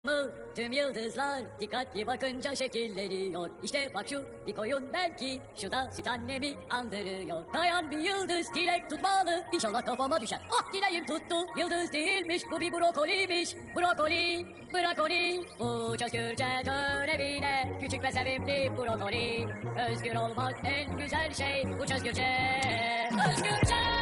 Mı? Tüm yıldızlar dikkatli bakınca şekilleniyor. İşte bak şu bir koyun belki şu da süt annemi andırıyor. Dayan bir yıldız dilek tutmalı. İnşallah kafama düşer. Ah dileğim tuttu. Yıldız değilmiş bu bir brokoliymiş. Brokoli, brokoli. Uç özgürce görevine. Küçük ve sevimli brokoli. Özgür olmak en güzel şey. Uç özgürce, özgürce.